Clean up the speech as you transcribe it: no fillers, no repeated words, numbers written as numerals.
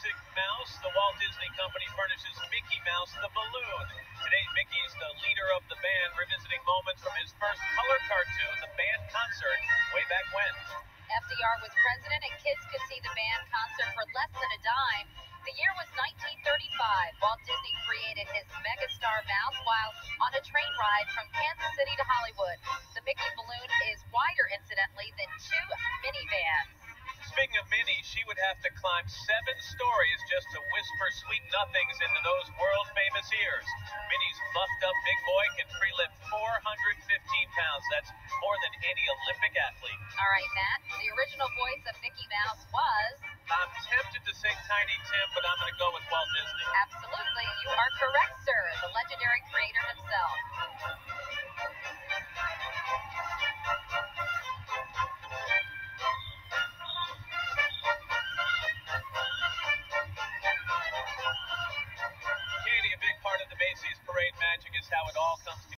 Music Mouse, the Walt Disney Company furnishes Mickey Mouse the balloon. Today, Mickey's the leader of the band, revisiting moments from his first color cartoon, the band concert, way back when. FDR was president and kids could see the band concert for less than a dime. The year was 1935. Walt Disney created his megastar mouse while on a train ride from Kansas City to Hollywood. The Mickey balloon is wider, incidentally, than two minivans. Speaking of Minnie, she would have to climb 7 stories just to whisper sweet nothings into those world-famous ears. Minnie's buffed-up big boy can free lift 415 pounds. That's more than any Olympic athlete. All right, Matt, the original voice of Mickey Mouse was? I'm tempted to say Tiny Tim, but I'm going to go with Walt Disney. Absolutely, you are correct, sir. The legendary creator himself. Katie, a big part of the Macy's Parade magic is how it all comes together.